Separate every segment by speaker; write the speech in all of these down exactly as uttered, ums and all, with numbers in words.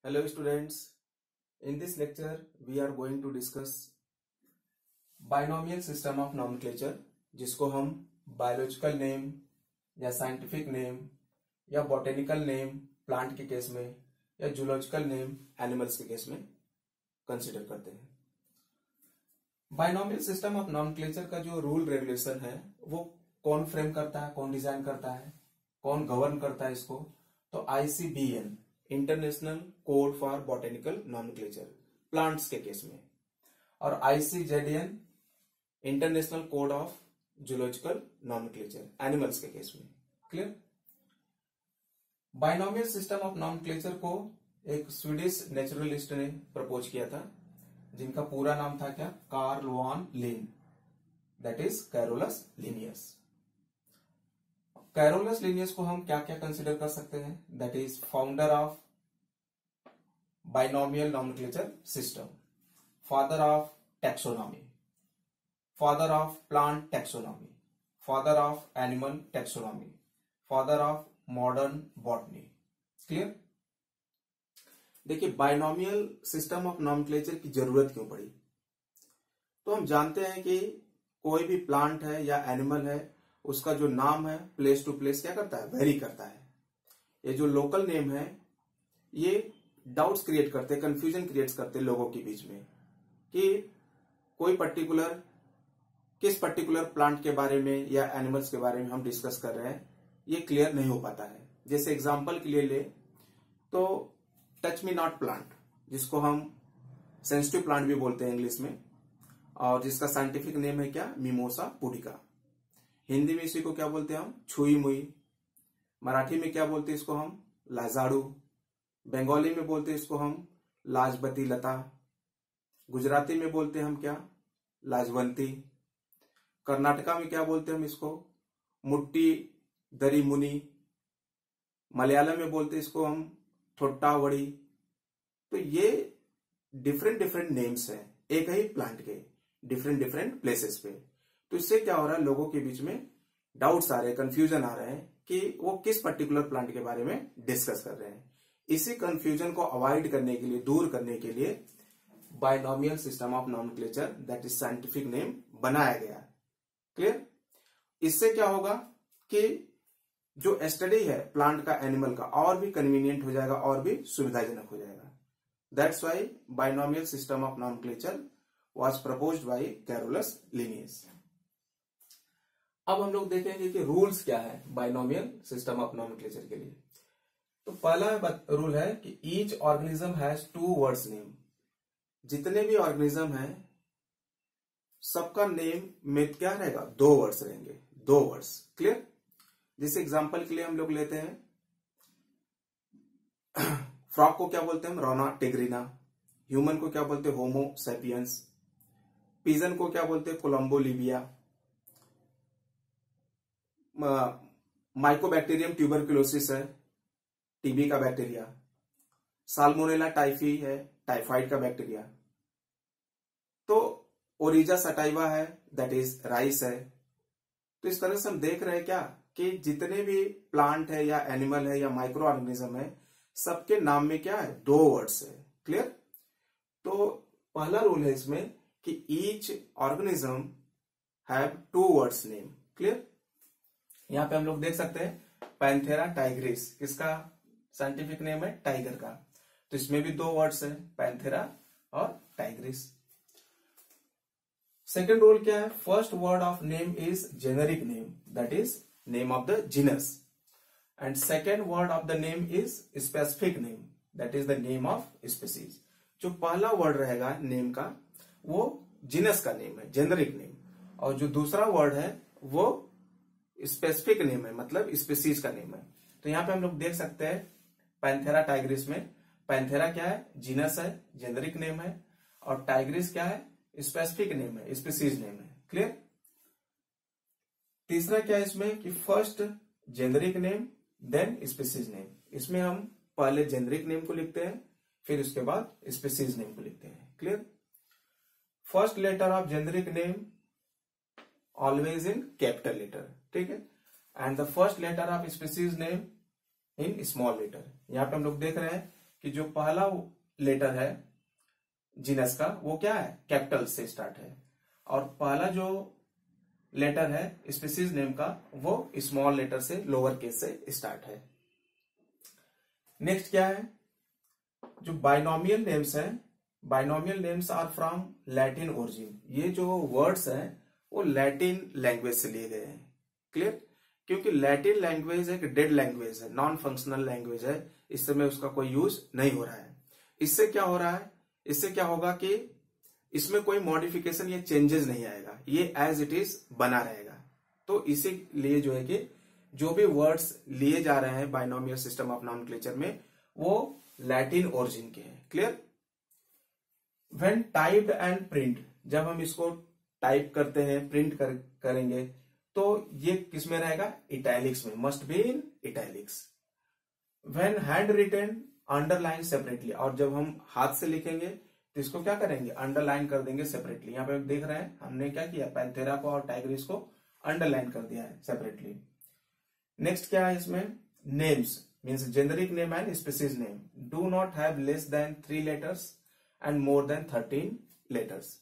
Speaker 1: Hello students, in this lecture we are going to discuss binomial system of nomenclature, जिसको हम biological name या scientific name या botanical name plant के case में या zoological name animals के case में consider करते हैं। binomial system of nomenclature का जो rule regulation है वो कौन फ्रेम करता है, कौन डिजाइन करता है, कौन गवर्न करता है इसको, तो I C B N international code for botanical nomenclature plants के केस में, और I C Z N international code of zoological nomenclature animals के केस में। Clear. Binomial system of nomenclature को एक स्वीडिश नेचुरलिस्ट ने प्रपोज किया था, जिनका पूरा नाम था क्या, Carl von Linne, that is Carolus Linnaeus. Carolus Linnaeus को हम क्या क्या कंसिडर कर सकते हैं, that is founder of binomial nomenclature system, father of taxonomy, father of plant taxonomy, father of animal taxonomy, father of modern botany. Clear. देखिए, binomial system of nomenclature की जरूरत क्यों पड़ी, तो हम जानते हैं कि कोई भी प्लांट है या एनिमल है, उसका जो नाम है प्लेस टू प्लेस क्या करता है, वेरी करता है। ये जो लोकल नेम है ये डाउट्स क्रिएट करते, कंफ्यूजन क्रिएट करते लोगों के बीच में कि कोई पर्टिकुलर किस पर्टिकुलर प्लांट के बारे में या एनिमल्स के बारे में हम डिस्कस कर रहे हैं, ये क्लियर नहीं हो पाता है। जैसे एग्जांपल के लिए ले तो टच मी नॉट प्लांट, जिसको हम सेंसिटिव प्लांट भी बोलते हैं इंग्लिश में, और जिसका साइंटिफिक नेम है क्या, मिमोसा पुडिका। हिंदी में इसी को क्या बोलते हैं हम, छुई मुई। मराठी में क्या बोलते हैं इसको हम, लाजाड़ू। बंगाली में बोलते हैं इसको हम लाजबती लता। गुजराती में बोलते हैं हम क्या, लाजवंती। कर्नाटका में क्या बोलते हैं हम इसको, मुट्टी दरी मुनि। मलयालम में बोलते हैं इसको हम थोट्टावड़ी। तो ये डिफरेंट डिफरेंट नेम्स हैं एक ही प्लांट के, डिफरेंट डिफरेंट प्लेसेस पे। तो इससे क्या हो रहा है, लोगों के बीच में डाउट्स आ रहे हैं, कंफ्यूजन आ रहे हैं कि वो किस पर्टिकुलर प्लांट के बारे में डिस्कस कर रहे हैं। इसी कंफ्यूजन को अवॉइड करने के लिए, दूर करने के लिए binomial system of nomenclature that is scientific name बनाया गया। क्लियर। इससे क्या होगा कि जो स्टडी है प्लांट का, एनिमल का, और भी कन्वीनियंट हो जाएगा और भी सुविधाजनक हो जाएगा। That's why binomial system of nomenclature was proposed by Carolus Linnaeus. अब हम लोग देखेंगे कि रूल्स क्या है बाइनोमियल सिस्टम ऑफ नॉमेनक्लेचर के लिए। तो पहला रूल है कि each organism has two words name. जितने भी ऑर्गेनिज्म हैं सबका नेम में क्या रहेगा, दो वर्ड्स रहेंगे, दो वर्ड्स। क्लियर। जिस एग्जांपल के लिए हम लोग लेते हैं, फ्रॉग को क्या बोलते हैं हम, रोना टिग्रिना। ह्यूमन को क्या बोलते हैं, होमो सैपियंस। पिजन को क्या बोलते हैं, कोलंबो लिबिया। माइकोबैक्टीरियम ट्यूबरकुलोसिस है, टीबी का बैक्टीरिया। साल्मोनेला टाइफी है, टाइफाइड का बैक्टीरिया। तो ओरिजा सटाइवा है, दैट इज राइस है। तो इस तरह से हम देख रहे हैं क्या कि जितने भी प्लांट है या एनिमल है या माइक्रो ऑर्गेनिज्म है, सबके नाम में क्या है, दो वर्ड्स है। क्लियर। तो पहला रूल है इसमें कि each organism have two words name. Clear. यहां पे हम लोग देख सकते हैं पैंथेरा टाइग्रिस, किसका साइंटिफिक नेम है, टाइगर का। तो इसमें भी दो वर्ड्स है, पैंथेरा और टाइग्रिस। सेकेंड रूल क्या है, first word of name is generic name, that is name of the genus, and second word of the name is specific name, that is the name of species. जो पहला word रहेगा name का वो genus का name है, generic name, और जो दूसरा वर्ड है वो स्पेसिफिक नेम है, मतलब स्पीसीज का नेम है। तो यहां पे हम लोग देख सकते हैं पैंथेरा टाइग्रिस में पैंथेरा क्या है, जीनस है, जेनेरिक नेम है, और टाइग्रिस क्या है, स्पेसिफिक नेम है, स्पीसीज नेम है। क्लियर। तीसरा क्या है इसमें कि first generic name then species name. इसमें हम पहले जेनेरिक नेम को लिखते हैं, फिर उसके बाद स्पीसीज नेम को लिखते हैं। Clear. First letter of generic name always in capital letter, ठीक है, and the first letter of species name in small letter. यहां पे हम लोग देख रहे हैं कि जो पहला लेटर है जीनस का वो क्या है, कैपिटल से स्टार्ट है, और पहला जो लेटर है स्पीसीज नेम का वो स्मॉल लेटर से, लोअर केस से स्टार्ट है। नेक्स्ट क्या है, जो बाइनोमियल नेम्स है, binomial names are from Latin origin. ये जो वर्ड्स हैं वो लैटिन लैंग्वेज से लिए गए हैं। क्लियर, क्योंकि लैटिन लैंग्वेज एक डेड लैंग्वेज है, नॉन फंक्शनल लैंग्वेज है, इस समय उसका कोई यूज नहीं हो रहा है। इससे क्या हो रहा है, इससे क्या होगा कि इसमें कोई मॉडिफिकेशन या चेंजेस नहीं आएगा, ये एज इट इज बना रहेगा। तो इसीलिए जो है कि जो भी वर्ड्स लिए जा रहे हैं बाइनोमियल सिस्टम ऑफ नॉमेनक्लेचर में वो लैटिन ओरिजिन के हैं। Clear, when typed and print, जब हम इसको टाइप करते हैं, प्रिंट कर, करेंगे तो ये किस में रहेगा, इटैलिक्स में, must be in italics. When hand written underline separately, और जब हम हाथ से लिखेंगे तो इसको क्या करेंगे, अंडरलाइन कर देंगे सेपरेटली। यहाँ पे देख रहे हैं हमने क्या किया, पैंथेरा को और टाइग्रिस को अंडरलाइन कर दिया है सेपरेटली। नेक्स्ट क्या है इसमें, names means generic name and species name do not have less than three letters and more than thirteen letters.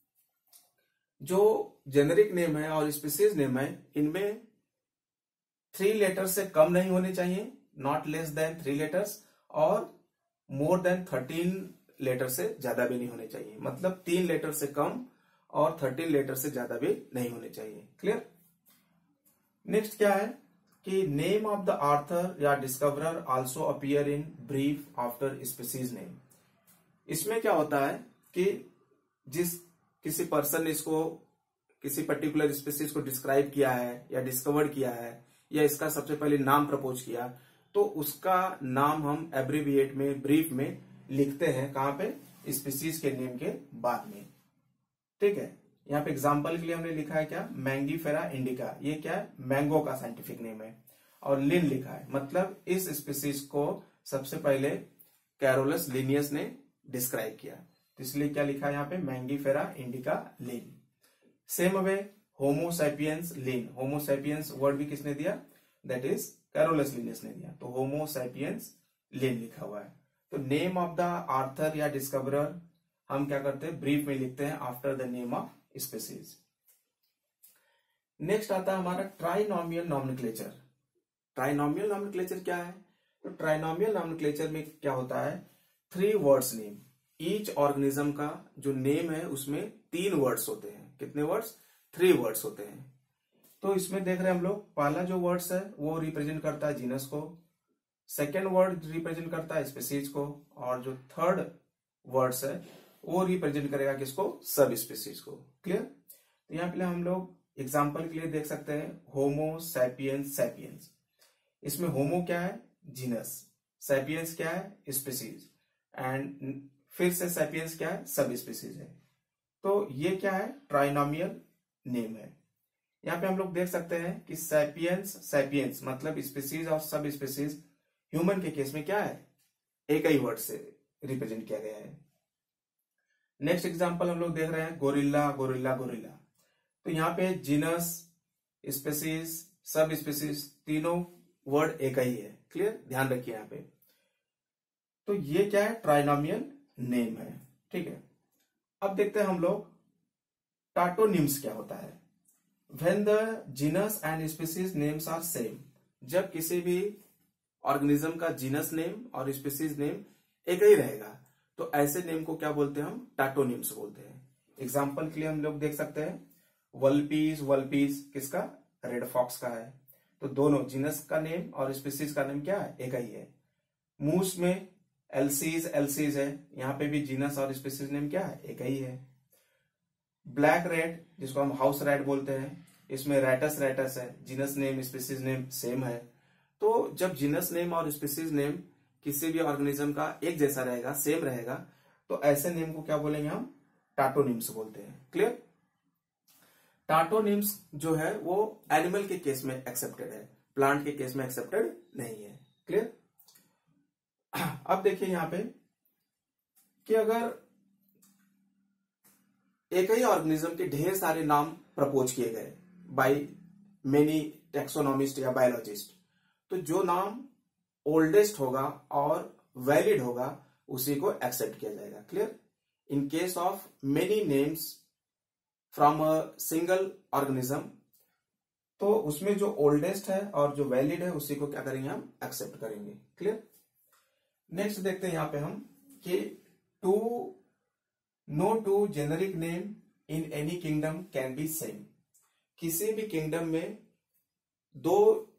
Speaker 1: जो जेनरिक नेम है और स्पीसीज नेम है इनमें थ्री लेटर से कम नहीं होने चाहिए, not less than three letters, और मोर देन थर्टीन लेटर से ज्यादा भी नहीं होने चाहिए, मतलब तीन लेटर से कम और थर्टीन लेटर से ज्यादा भी नहीं होने चाहिए। क्लियर। नेक्स्ट क्या है कि नेम ऑफ द ऑथर या discoverer also appear in brief after species name. इसमें क्या होता है कि जिस किसी पर्सन ने इसको किसी पर्टिकुलर स्पीसीज को डिस्क्राइब किया है या डिस्कवर किया है या इसका सबसे पहले नाम प्रपोज किया, तो उसका नाम हम एब्रीविएट में, ब्रीफ में लिखते हैं, कहां पे, स्पीसीज के नेम के बाद में। ठीक है, यहाँ पे एग्जांपल के लिए हमने लिखा है क्या, मैंगीफेरा इंडिका, ये क्या है, मैंगो का साइंटिफिक नेम है, और लिन लिखा है, मतलब इस स्पीसीज को सबसे पहले कैरोलस लिनियस ने डिस्क्राइब किया, तो इसलिए क्या लिखा है यहाँ पे, Mangifera indica Linn. Same way Homo sapiens Linn, Homo sapiens word भी किसने दिया, दैट इज कैरोलस लिनियस ने दिया, तो होमो सैपियंस लिन लिखा हुआ है। तो नेम ऑफ द ऑथर या डिस्कवरर हम क्या करते हैं, ब्रीफ में लिखते हैं after the name of species. Next आता है हमारा ट्राइनोमियल नॉमेनक्लेचर। ट्राइनोमियल नॉमेनक्लेचर क्या है, तो ट्राइनोमियल नॉमेनक्लेचर में क्या होता है, three words name, each organism का जो नेम है उसमें तीन वर्ड्स होते हैं, कितने वर्ड्स, थ्री वर्ड्स होते हैं। तो इसमें देख रहे हैं हम लोग, पहला जो वर्ड्स है वो रिप्रेजेंट करता है जीनस को, सेकेंड वर्ड रिप्रेजेंट करता है स्पीसीज को, और जो थर्ड वर्ड्स है वो रिप्रेजेंट करेगा किसको, सब स्पीसीज को। क्लियर। तो यहाँ पे हम लोग एग्जाम्पल के लिए देख सकते हैं होमो सैपियंस सैपियंस, इसमें होमो क्या है, जीनस, सैपियंस क्या है, स्पीसीज, एंड फिर से सैपियंस क्या है, सब स्पीसीज है। तो ये क्या है, ट्राइनोमियल नेम है। यहाँ पे हम लोग देख सकते हैं कि सैपियंस सैपियंस मतलब स्पीसीज और सब स्पीसीज, ह्यूमन के केस में क्या है, एक ही वर्ड से रिप्रेजेंट किया गया है। नेक्स्ट एग्जांपल हम लोग देख रहे हैं गोरिल्ला गोरिल्ला गोरिल्ला, तो यहाँ पे जीनस, स्पीसीज, सब स्पीसीज तीनों वर्ड एक ही है। क्लियर, ध्यान रखिए यहाँ पे। तो ये क्या है, ट्राइनोमियल नेम है। ठीक है, अब देखते हैं हम लोग टाटोनिम्स क्या होता है। When the genus and species names are same, जब किसी भी ऑर्गेनिज्म का जीनस नेम और स्पीसीज नेम एक ही रहेगा तो ऐसे नेम को क्या बोलते हैं, हम टाटोनिम्स बोलते हैं। एग्जाम्पल के लिए हम लोग देख सकते हैं वल्पीज, वल्पीज किसका, रेड फॉक्स का है, तो दोनों जीनस का नेम और स्पीसीज का नेम क्या है, एक ही है। मूस में एल्सीज एल्सीज है, यहाँ पे भी जीनस और स्पीसीज नेम क्या है, एक ही है। ब्लैक रेड जिसको हम हाउस रैट बोलते हैं, इसमें रैटस रैटस है, genus name species name same है। तो जब जीनस नेम और स्पीसीज नेम किसी भी ऑर्गेनिज्म का एक जैसा रहेगा, सेम रहेगा, तो ऐसे नेम को क्या बोलेंगे, हम टाटोनिम्स बोलते हैं। क्लियर। टाटोनिम्स जो है वो एनिमल के केस में एक्सेप्टेड है, प्लांट के केस में एक्सेप्टेड नहीं है। क्लियर। अब देखिए यहां पे कि अगर एक ही ऑर्गेनिज्म के ढेर सारे नाम प्रपोज किए गए बाय मेनी टैक्सोनॉमिस्ट या बायोलॉजिस्ट, तो जो नाम ओल्डेस्ट होगा और वैलिड होगा उसी को एक्सेप्ट किया जाएगा। Clear? In case of many names from a single organism, तो उसमें जो ओल्डेस्ट है और जो वैलिड है उसी को क्या करेंगे, हम एक्सेप्ट करेंगे। क्लियर? नेक्स्ट देखते हैं यहां पे हम कि to no two generic name in any kingdom can be same. किसी भी किंगडम में दो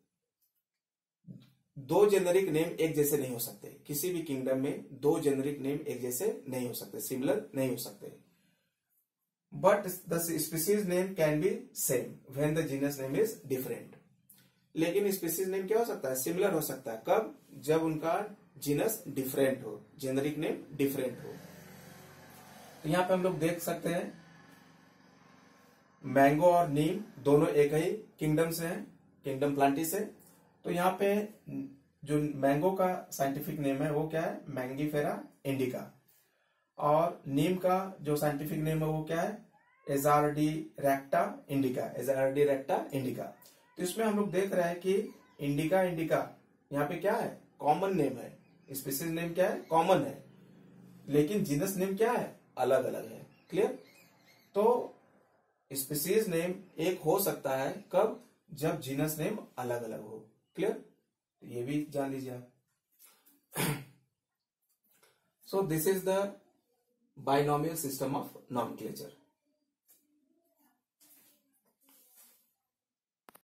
Speaker 1: दो जेनरिक नेम एक जैसे नहीं हो सकते। किसी भी किंगडम में दो जेनरिक नेम एक जैसे नहीं हो सकते, सिमिलर नहीं हो सकते। But the species name can be same when the genus name is different. लेकिन स्पीसीज नेम क्या हो सकता है, सिमिलर हो सकता है। कब? जब उनका जीनस डिफरेंट हो, जेनरिक नेम डिफरेंट हो। तो यहां पे हम लोग देख सकते हैं मैंगो और नीम दोनों एक ही किंगडम से हैं, किंगडम प्लांटिस है। तो यहाँ पे जो मैंगो का साइंटिफिक नेम है वो क्या है, मैंगीफेरा इंडिका, और नीम का जो साइंटिफिक नेम है वो क्या है, एजार्डी रेक्टा इंडिका, एजार्डी रेक्टा इंडिका। तो इसमें हम लोग देख रहे हैं कि इंडिका इंडिका यहाँ पे क्या है, कॉमन नेम है। स्पीसीज नेम क्या है, कॉमन है, लेकिन जीनस नेम क्या है, अलग अलग है। क्लियर? तो स्पीसीज नेम एक हो सकता है, कब? जब जीनस नेम अलग अलग हो। क्लियर? ये भी जान लीजिए आप। So this is the binomial system of nomenclature.